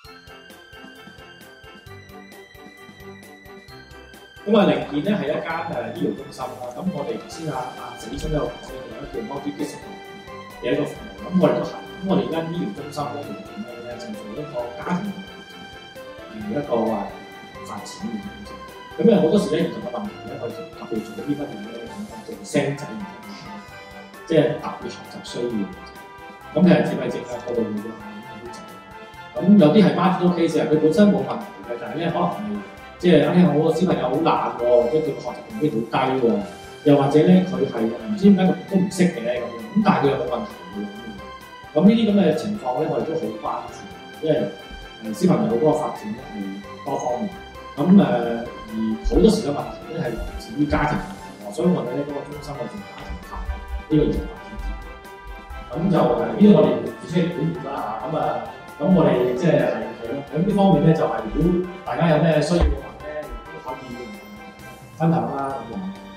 咁啊，靈健咧係一間醫療中心啦。咁我哋頭先陳醫生都有講咧，有一個叫 multidiscipline 嘅一個服務。咁我哋都係。咁我哋而家醫療中心咧，靈健咧就做一個家庭嘅一個發展嘅中心。咁因為好多時咧唔同嘅問題咧，我哋特別做啲乜嘢咧？做聲仔唔同嘅，即係特別學習需要嘅。咁其實自閉症啊、過度活躍啊咁有啲係 marginal case 啊，佢本身冇問題嘅，但係咧可能係即係我個小朋友好懶喎，即係佢學習動機好低喎，又或者咧佢係唔知點解佢都唔識嘅咁樣，咁但係佢有冇問題嘅咁呢啲咁嘅情況咧，我哋都好關注，因為小朋友嗰個發展咧係多方面，咁而好多時嘅問題咧係來自於家庭問題，所以我哋咧嗰個中心係做家庭教呢個研究。咁就呢個我哋自稱係管業啦嚇，咁我哋即係咯，咁呢方面咧就係如果大家有咩需要嘅話咧，都可以分享啦咁樣。